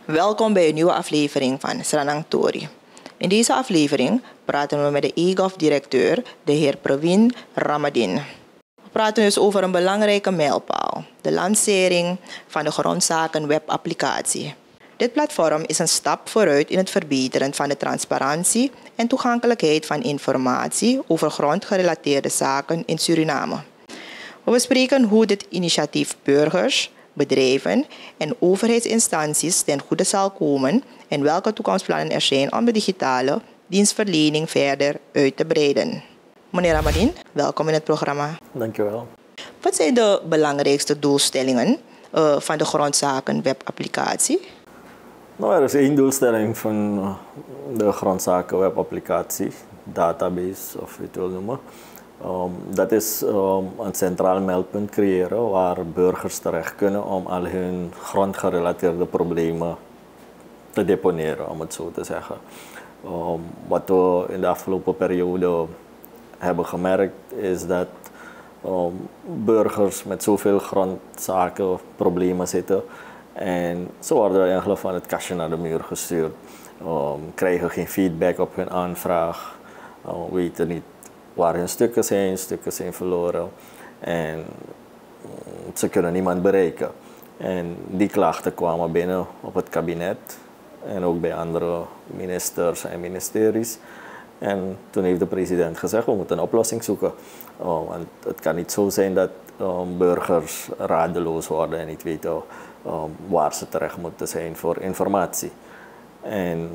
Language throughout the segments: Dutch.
Welkom bij een nieuwe aflevering van Sranang Tori. In deze aflevering praten we met de EGOV-directeur, de heer Praveen Ramadin. We praten dus over een belangrijke mijlpaal, de lancering van de grondzaken webapplicatie. Dit platform is een stap vooruit in het verbeteren van de transparantie en toegankelijkheid van informatie over grondgerelateerde zaken in Suriname. We bespreken hoe dit initiatief burgers, bedrijven en overheidsinstanties ten goede zal komen en welke toekomstplannen er zijn om de digitale dienstverlening verder uit te breiden. Meneer Ramadin, welkom in het programma. Dankjewel. Wat zijn de belangrijkste doelstellingen van de grondzaken webapplicatie? Nou, er is één doelstelling van de grondzaken webapplicatie, database of je het wil noemen. Dat is een centraal meldpunt creëren waar burgers terecht kunnen om al hun grondgerelateerde problemen te deponeren, om het zo te zeggen. Wat we in de afgelopen periode hebben gemerkt is dat burgers met zoveel grondzaken problemen zitten en ze worden eigenlijk van het kastje naar de muur gestuurd, krijgen geen feedback op hun aanvraag, weten niet waar hun stukken zijn verloren en ze kunnen niemand bereiken. En die klachten kwamen binnen op het kabinet en ook bij andere ministers en ministeries. En toen heeft de president gezegd, we moeten een oplossing zoeken. Want het kan niet zo zijn dat burgers radeloos worden en niet weten waar ze terecht moeten zijn voor informatie. En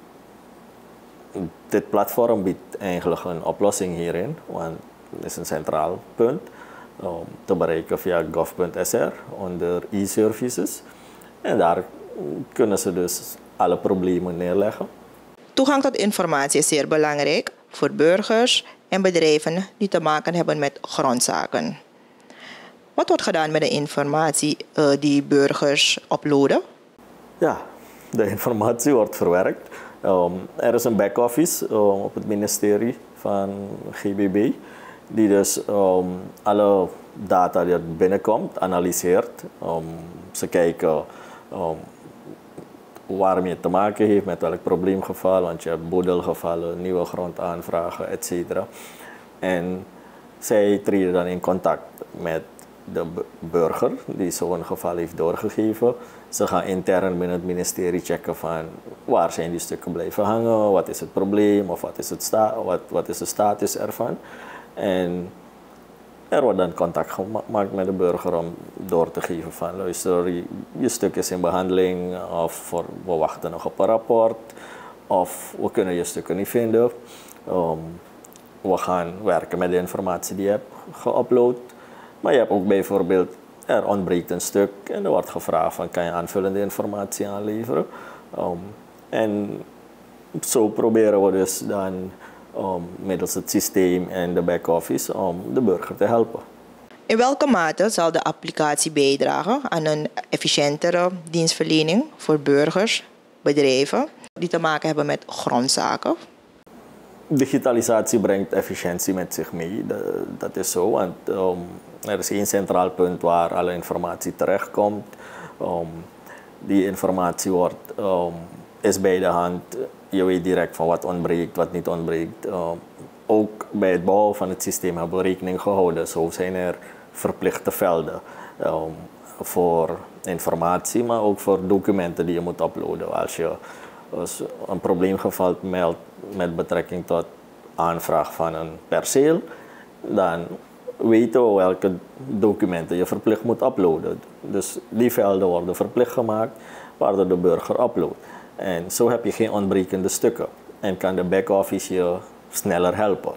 dit platform biedt eigenlijk een oplossing hierin, want het is een centraal punt te bereiken via gov.sr onder e-services. En daar kunnen ze dus alle problemen neerleggen. Toegang tot informatie is zeer belangrijk voor burgers en bedrijven die te maken hebben met grondzaken. Wat wordt gedaan met de informatie die burgers uploaden? Ja, de informatie wordt verwerkt. Er is een back-office op het ministerie van GBB die dus alle data die er binnenkomt analyseert. Ze kijken waarmee het te maken heeft, met welk probleemgeval, want je hebt boedelgevallen, nieuwe grondaanvragen, etc. En zij treden dan in contact met de burger die zo'n geval heeft doorgegeven. Ze gaan intern binnen het ministerie checken van waar zijn die stukken blijven hangen, wat is het probleem of wat is de status ervan. En er wordt dan contact gemaakt met de burger om door te geven van luister, je stuk is in behandeling of we wachten nog op een rapport of we kunnen je stukken niet vinden. We gaan werken met de informatie die je hebt geüpload. Maar je hebt ook bijvoorbeeld, er ontbreekt een stuk en er wordt gevraagd van kan je aanvullende informatie aanleveren. En zo proberen we dus dan middels het systeem en de back-office om de burger te helpen. In welke mate zal de applicatie bijdragen aan een efficiëntere dienstverlening voor burgers, bedrijven die te maken hebben met grondzaken? Digitalisatie brengt efficiëntie met zich mee, dat is zo. Want er is één centraal punt waar alle informatie terechtkomt. Die informatie is bij de hand. Je weet direct van wat ontbreekt, wat niet ontbreekt. Ook bij het bouwen van het systeem hebben we rekening gehouden. Zo zijn er verplichte velden voor informatie, maar ook voor documenten die je moet uploaden. Als je een probleemgeval meldt met betrekking tot aanvraag van een perceel, dan weten we welke documenten je verplicht moet uploaden. Dus die velden worden verplicht gemaakt, waardoor de burger uploadt. En zo heb je geen ontbrekende stukken en kan de back-office je sneller helpen.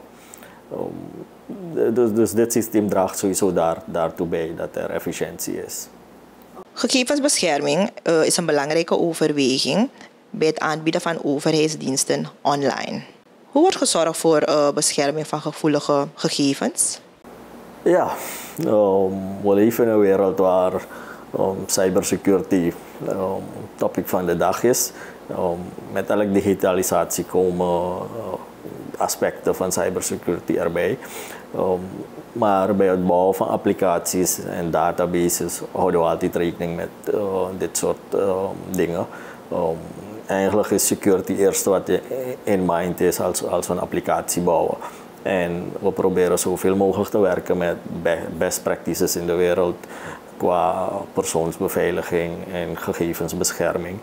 Dus dit systeem draagt sowieso daartoe bij dat er efficiëntie is. Gegevensbescherming is een belangrijke overweging bij het aanbieden van overheidsdiensten online. Hoe wordt gezorgd voor bescherming van gevoelige gegevens? Ja, we leven in een wereld waar cybersecurity topic van de dag is. Met elke digitalisatie komen aspecten van cybersecurity erbij. Maar bij het bouwen van applicaties en databases houden we altijd rekening met dit soort dingen. Eigenlijk is security het eerste wat je in mind is als we een applicatie bouwen. En we proberen zoveel mogelijk te werken met best practices in de wereld qua persoonsbeveiliging en gegevensbescherming.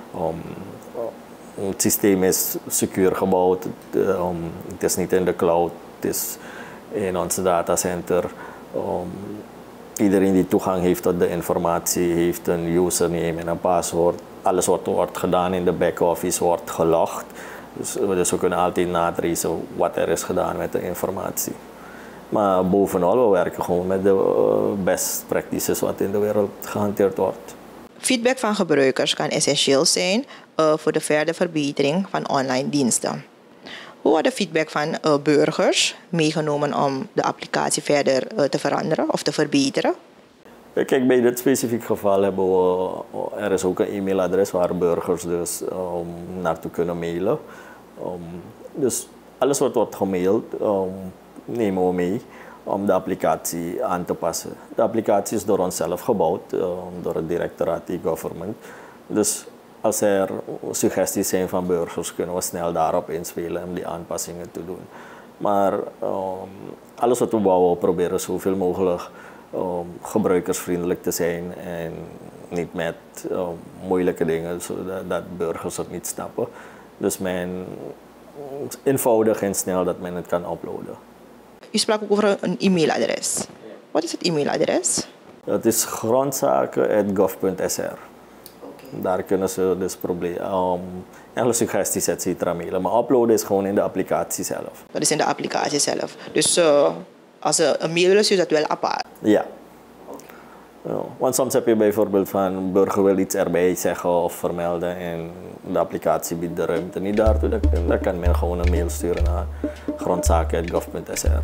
Het systeem is secuur gebouwd, het is niet in de cloud, het is in ons datacenter. Iedereen die toegang heeft tot de informatie heeft een username en een paswoord. Alles wat wordt gedaan in de back-office wordt gelogd. Dus we kunnen altijd natracen wat er is gedaan met de informatie. Maar bovenal, we werken gewoon met de best practices wat in de wereld gehanteerd wordt. Feedback van gebruikers kan essentieel zijn voor de verdere verbetering van online diensten. Hoe wordt de feedback van burgers meegenomen om de applicatie verder te veranderen of te verbeteren? Kijk, bij dit specifiek geval hebben we, er is ook een e-mailadres waar burgers dus naartoe kunnen mailen. Dus alles wat wordt gemaild nemen we mee om de applicatie aan te passen. De applicatie is door onszelf gebouwd, door het directoraat e-government. Dus als er suggesties zijn van burgers, kunnen we snel daarop inspelen om die aanpassingen te doen. Maar alles wat we bouwen, proberen zoveel mogelijk gebruikersvriendelijk te zijn en niet met moeilijke dingen, zodat burgers het niet snappen. Dus eenvoudig en snel dat men het kan uploaden. U sprak ook over een e-mailadres. Wat is het e-mailadres? Dat is grondzaken@gov.sr. Daar kunnen ze dus suggesties etc. mailen. Maar uploaden is gewoon in de applicatie zelf. Dat is in de applicatie zelf. Dus als ze een mail is dat wel apart? Ja. Want soms heb je bijvoorbeeld van een burger wil iets erbij zeggen of vermelden en de applicatie biedt de ruimte niet daartoe. Dan kan men gewoon een mail sturen naar grondzaken@gov.sr.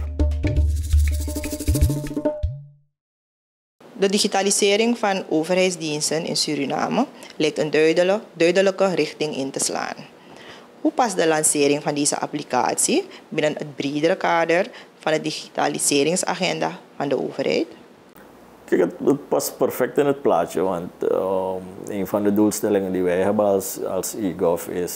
De digitalisering van overheidsdiensten in Suriname lijkt een duidelijke richting in te slaan. Hoe past de lancering van deze applicatie binnen het bredere kader van de digitaliseringsagenda van de overheid? Kijk, het past perfect in het plaatje, want een van de doelstellingen die wij hebben als e-gov is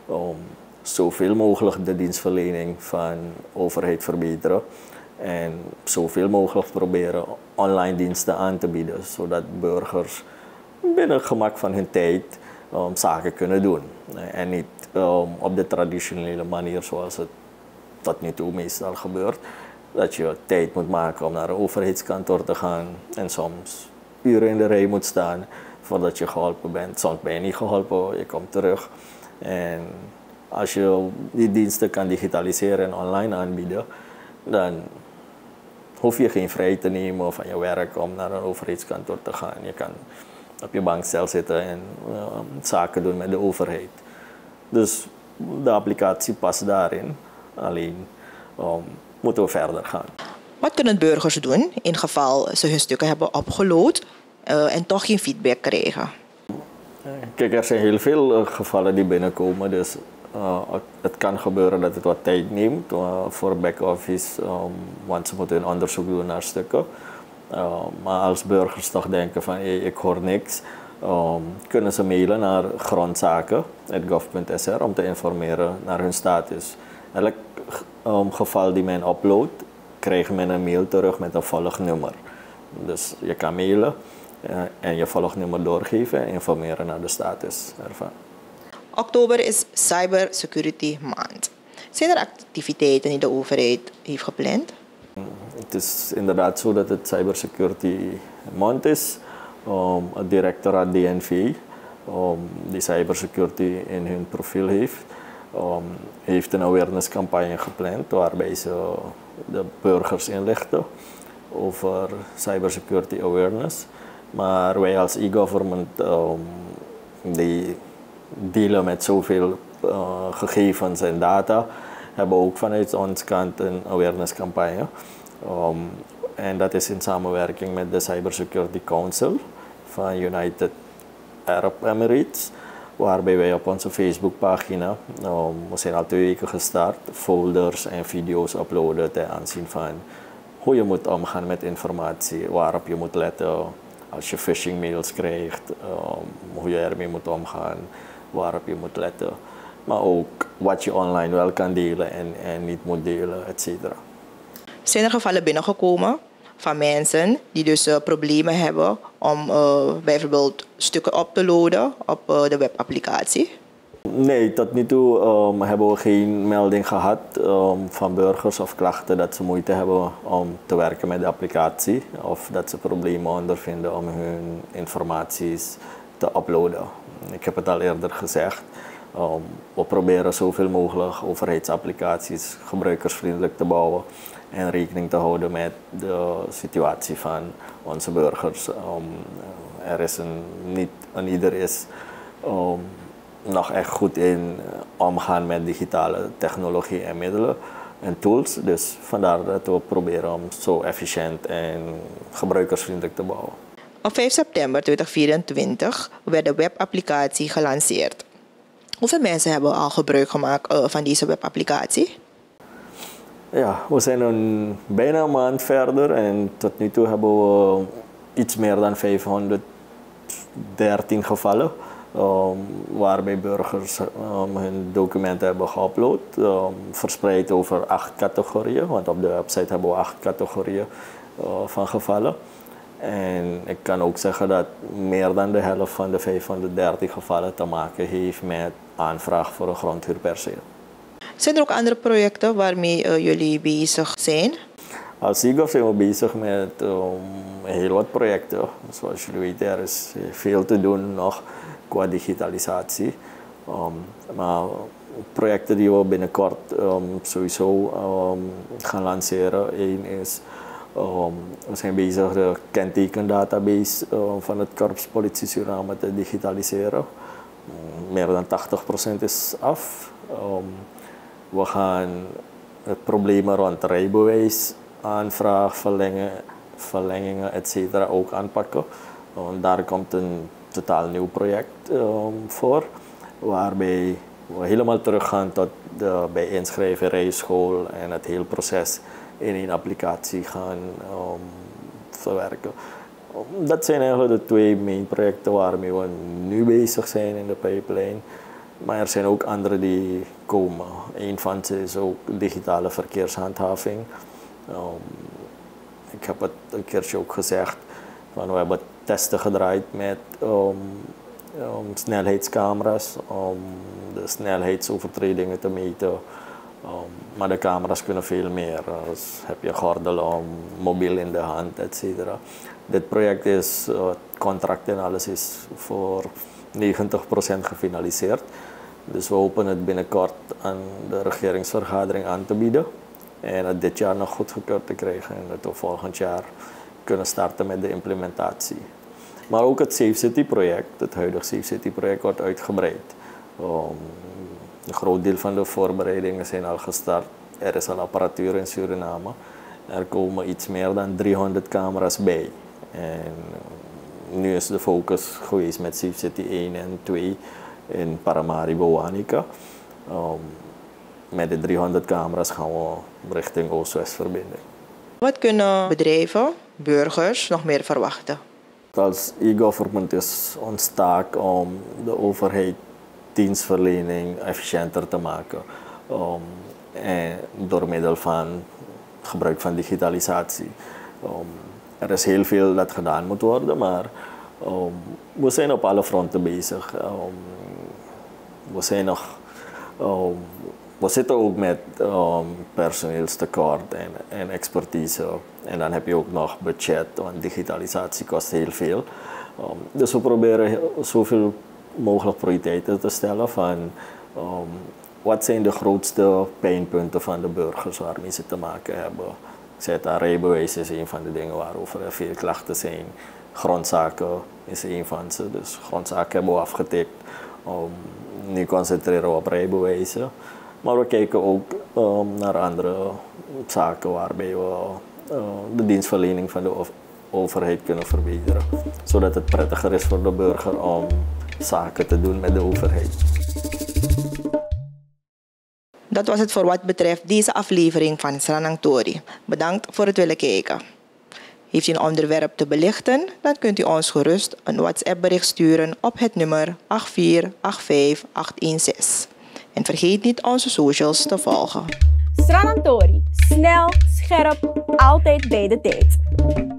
zoveel mogelijk de dienstverlening van overheid verbeteren en zoveel mogelijk proberen online diensten aan te bieden, zodat burgers binnen het gemak van hun tijd zaken kunnen doen. En niet op de traditionele manier zoals het tot nu toe meestal gebeurt. Dat je tijd moet maken om naar een overheidskantoor te gaan en soms uren in de rij moet staan voordat je geholpen bent. Soms ben je niet geholpen, je komt terug. En als je die diensten kan digitaliseren en online aanbieden, dan hoef je geen vrij te nemen van je werk om naar een overheidskantoor te gaan. Je kan op je bankstel zitten en zaken doen met de overheid. Dus de applicatie past daarin. Alleen moeten we verder gaan. Wat kunnen burgers doen in geval ze hun stukken hebben upgeload en toch geen feedback krijgen? Kijk, er zijn heel veel gevallen die binnenkomen. Dus het kan gebeuren dat het wat tijd neemt voor back-office, want ze moeten een onderzoek doen naar stukken. Maar als burgers toch denken van ik hoor niks, kunnen ze mailen naar grondzaken@gov.sr om te informeren naar hun status. Elk geval die men uploadt, krijgt men een mail terug met een volgnummer. Dus je kan mailen en je volgnummer doorgeven en informeren naar de status ervan. Oktober is Cybersecurity Maand. Zijn er activiteiten die de overheid heeft gepland? Het is inderdaad zo dat het Cybersecurity Maand is. Het directoraat DNV, die cybersecurity in hun profiel heeft een awareness campagne gepland waarbij ze de burgers inlichten over cybersecurity awareness. Maar wij als e-government die dealen met zoveel gegevens en data, hebben ook vanuit onze kant een awareness campagne. En dat is in samenwerking met de Cybersecurity Council van United Arab Emirates, waarbij wij op onze Facebookpagina, we zijn al 2 weken gestart, folders en video's uploaden ten aanzien van hoe je moet omgaan met informatie, waarop je moet letten als je phishing mails krijgt, hoe je ermee moet omgaan, waarop je moet letten. Maar ook wat je online wel kan delen en niet moet delen, et cetera. Zijn er gevallen binnengekomen van mensen die dus problemen hebben om bijvoorbeeld stukken op te loaden op de webapplicatie? Nee, tot nu toe hebben we geen melding gehad van burgers of klachten dat ze moeite hebben om te werken met de applicatie of dat ze problemen ondervinden om hun informaties te uploaden. Ik heb het al eerder gezegd. We proberen zoveel mogelijk overheidsapplicaties gebruikersvriendelijk te bouwen en rekening te houden met de situatie van onze burgers. Niet ieder is nog echt goed in omgaan met digitale technologie en middelen en tools. Dus vandaar dat we proberen om zo efficiënt en gebruikersvriendelijk te bouwen. Op 5 september 2024 werd de webapplicatie gelanceerd. Hoeveel mensen hebben al gebruik gemaakt van deze webapplicatie? Ja, we zijn bijna een maand verder en tot nu toe hebben we iets meer dan 513 gevallen. Waarbij burgers hun documenten hebben geüpload, verspreid over 8 categorieën, want op de website hebben we 8 categorieën van gevallen. En ik kan ook zeggen dat meer dan de helft van de 530 gevallen te maken heeft met aanvraag voor een grondhuurperceel. Zijn er ook andere projecten waarmee jullie bezig zijn? Als e-gov zijn we bezig met heel wat projecten. Zoals jullie weten, er is veel te doen nog qua digitalisatie. Maar projecten die we binnenkort sowieso gaan lanceren. Eén is, we zijn bezig de kentekendatabase van het Korps Politie Suriname te digitaliseren. Meer dan 80% is af. We gaan het problemen rond rijbewijs, aanvraag, verlengingen, etc. ook aanpakken. Daar komt een totaal nieuw project voor, waarbij we helemaal teruggaan tot de bij inschrijven rijschool en het hele proces in één applicatie gaan verwerken. Dat zijn eigenlijk de 2 main projecten waarmee we nu bezig zijn in de pipeline. Maar er zijn ook andere die komen. Een van ze is ook digitale verkeershandhaving. Ik heb het een keertje ook gezegd, we hebben testen gedraaid met snelheidscamera's om de snelheidsovertredingen te meten. Maar de camera's kunnen veel meer. Dus heb je gordel, mobiel in de hand, etc. Dit project is, het contract en alles is voor 90% gefinaliseerd. Dus we hopen het binnenkort aan de regeringsvergadering aan te bieden. En het dit jaar nog goedgekeurd te krijgen. En dat we volgend jaar kunnen starten met de implementatie. Maar ook het Safe City project, het huidige Safe City project, wordt uitgebreid. Een groot deel van de voorbereidingen zijn al gestart. Er is al apparatuur in Suriname. Er komen iets meer dan 300 camera's bij. En nu is de focus geweest met Safe City 1 en 2 in Paramaribo, Wanica. Met de 300 camera's gaan we richting Oost-West verbinding. Wat kunnen bedrijven, burgers nog meer verwachten? Als e-government is ons taak om de overheid dienstverlening efficiënter te maken. En door middel van gebruik van digitalisatie. Er is heel veel dat gedaan moet worden, maar we zijn op alle fronten bezig. We zitten ook met personeelstekort en expertise. En dan heb je ook nog budget, want digitalisatie kost heel veel. Dus we proberen zoveel mogelijk prioriteiten te stellen van wat zijn de grootste pijnpunten van de burgers waarmee ze te maken hebben. Rijbewijs is een van de dingen waarover er veel klachten zijn. Grondzaken is een van ze. Dus grondzaken hebben we afgetikt. Nu concentreren we op rijbewijzen. Maar we kijken ook naar andere zaken waarbij we de dienstverlening van de overheid kunnen verbeteren. Zodat het prettiger is voor de burger om zaken te doen met de overheid. Dat was het voor wat betreft deze aflevering van Sranang Tori. Bedankt voor het willen kijken. Heeft u een onderwerp te belichten, dan kunt u ons gerust een WhatsApp-bericht sturen op het nummer 8485816. En vergeet niet onze socials te volgen. Stranantori, snel, scherp, altijd bij de tijd.